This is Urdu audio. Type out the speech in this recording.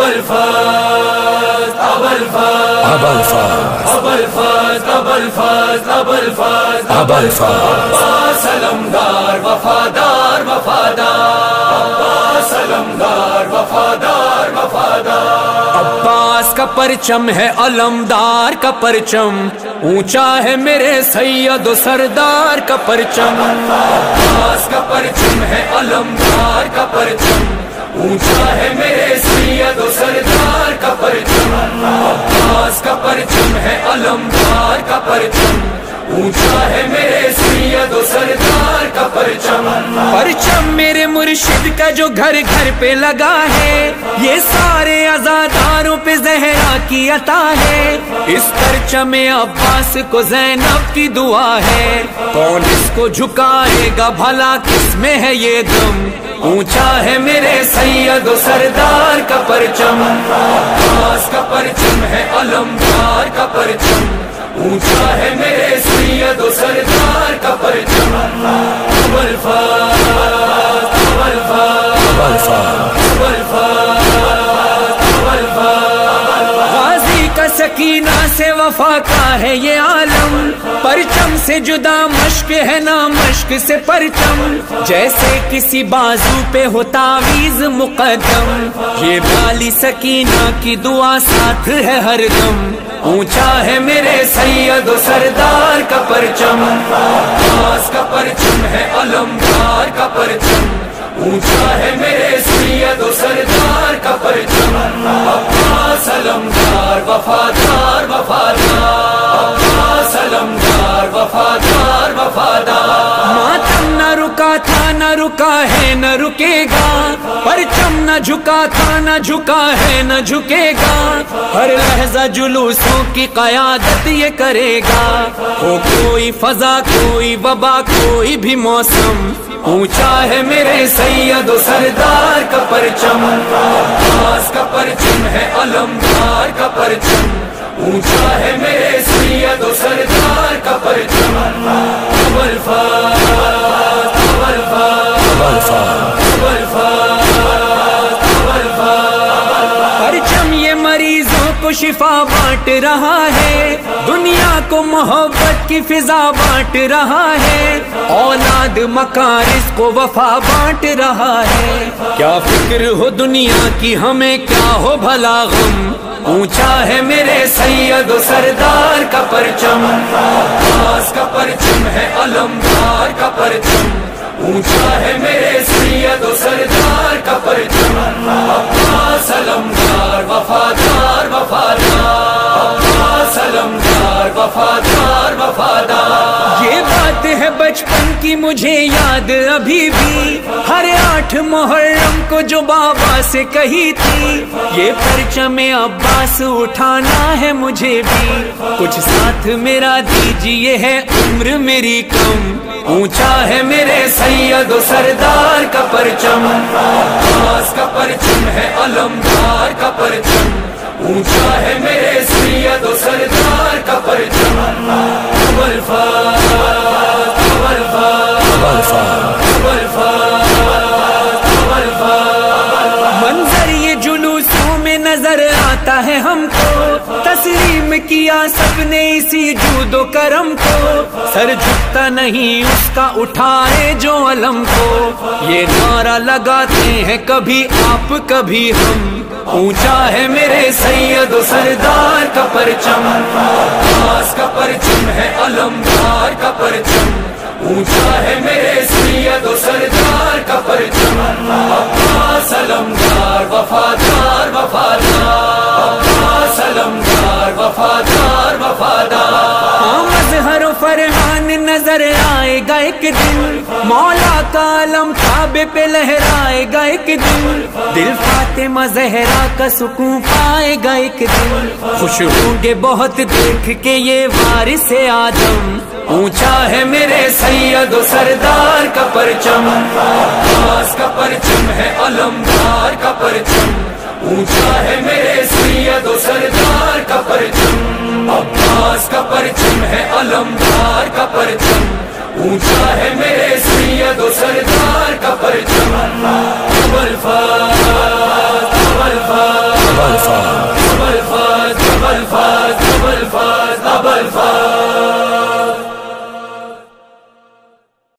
ابوالفضل عباس علمدار وفادار عباس علمدار وفادار عباس کا پرچم ہے علمدار کا پرچم، اونچا ہے میرے سید و سردار کا پرچم۔ عباس کا پرچم ہے علمدار کا پرچم، اونچا ہے میرے سید و سردار کا پرچم۔ عباس کا پرچم ہے علمدار کا پرچم، اونچا ہے میرے سید و سردار کا پرچم۔ پرچم میرے مرشد کا جو گھر گھر پہ لگا ہے، یہ سارے عزاداروں پہ زہرا کی عطا ہے۔ اس پرچم عباس کو زینب کی دعا ہے، کون اس کو جھکائے گا بھلا کس میں ہے یہ دم؟ اونچا ہے میرے سید و سردار کا پرچم۔ عباس کا پرچم ہے علمدار کا پرچم، اونچا ہے میرے سید و سردار کا پرچم۔ غازی کا سکینہ سے وفا کا ہے یہ عالم، پرچم سے جدا مشق ہے نا مشق سے پرچم، جیسے کسی بازو پہ ہو تعویذ مقدم، یہ بالی سکینہ کی دعا ساتھ ہے ہر دم۔ اونچا ہے میرے سید و سردار کا پرچم۔ عباس کا پرچم ہے علمدار کا پرچم، اونچا ہے میرے سید و سردار کا پرچم۔ عباس علمدار وفادار عباس علمدار وفادار ماتم نہ رکا تھا نہ رکا ہے نہ رکے گا، پرچم نہ جھکا تھا نہ جھکا ہے نہ جھکے گا، ہر لحظہ جلوسوں کی قیادت یہ کرے گا، ہو کوئی فضا کوئی وبا کوئی بھی موسم۔ اونچا ہے میرے سید و سردار کا پرچم۔ عباس کا پرچم ہے علمدار کا پرچم، اونچا ہے میرے سید و سردار کا پرچم۔ پرچم یہ مریضوں کو شفا بانٹ رہا ہے، دنیا کو محبت کی فضا بانٹ رہا ہے، اولاد مکارس کو وفا بانٹ رہا ہے۔ کیا فکر ہو دنیا کی ہمیں کیا ہو بھلا غم، اونچا ہے میرے سید و سردار کا پرچم۔ عباس کا پرچم ہے علمدار کا پرچم، اونچا ہے میرے سید و سردار کا پرچم۔ عباس علمدار وفادار عباس علمدار وفادار یہ بات ہے بچپن کی مجھے یاد ابھی بھی، ہر 8 محرم کو جو بابا سے کہی تھی، یہ پرچم عباس اٹھانا ہے مجھے بھی، کچھ ساتھ میرا دیجیے ہے عمر میری کم۔ اونچا ہے میرے سید و سردار کا پرچم۔ عباس کا پرچم ہے علمدار کا پرچم، اونچا ہے میرے سید و سردار کا پرچم۔ منظر یہ جلوسوں میں نظر آتا ہے ہم کو، تسلیم کیا سب نے اسی جود و کرم کو، سر جھکتا نہیں اس کا اٹھائے جو علم کو، یہ نعرہ لگاتے ہیں کبھی آپ کبھی ہم۔ اونچا ہے میرے سید و سردار کا پرچم۔ عباس کا پرچم ہے علمدار کا پرچم، اونچا ہے میرے سید و سردار کا پرچم۔ عباس علمدار وفادار عباس علمدار وفادار مظہر و فرحان نظر آئے گا ایک دن، مولا کا علم کعبے پہ لہرائے گا ایک دن، دل فاطمہ زہرا کا سکون پائے گا ایک دن، خوش ہوں گے بہت دیکھ کے یہ وارث آدم۔ اونچا ہے میرے سید و سردار کا پرچم۔ عباس کا پرچم ہے علمدار کا پرچم، اونچا ہے میرے سید و سردار کا پرچم۔ عباس کا پرچم ہے علمدار کا پرچم، اونچا ہے میرے سید و سردار کا پرچم۔ الفا